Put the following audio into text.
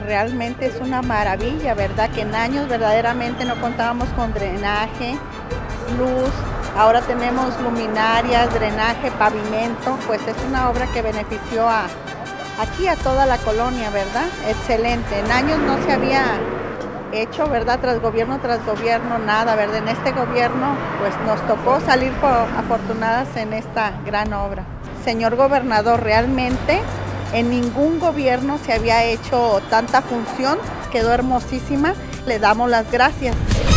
realmente es una maravilla, ¿verdad? Que en años verdaderamente no contábamos con drenaje, luz, ahora tenemos luminarias, drenaje, pavimento, pues es una obra que benefició aquí a toda la colonia, ¿verdad? Excelente, en años no se había hecho, ¿verdad? Tras gobierno, nada, ¿verdad? En este gobierno, pues nos tocó salir afortunadas en esta gran obra. Señor gobernador, realmente en ningún gobierno se había hecho tanta función, quedó hermosísima, le damos las gracias.